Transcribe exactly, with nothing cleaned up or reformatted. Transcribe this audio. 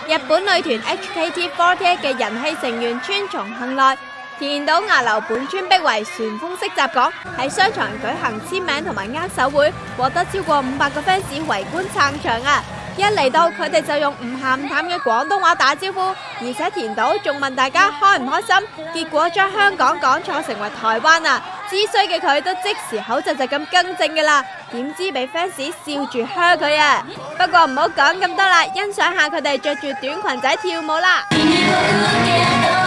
日本女團 H K T 四十八 嘅人氣成員川松幸奈，田島亞流本村碧唯旋風式襲港，喺商場舉行簽名同埋握手會，獲得超過五百個 fans 圍觀撐場啊！一嚟到佢哋就用唔鹹唔淡嘅廣東話打招呼，而且田島仲問大家開唔開心，結果將香港講錯成為台灣啊！知衰嘅佢都即時口窒窒咁更正㗎啦，點知俾 fans 笑住噓佢啊！不過唔好講咁多啦，欣賞下佢哋着住短裙仔跳舞啦。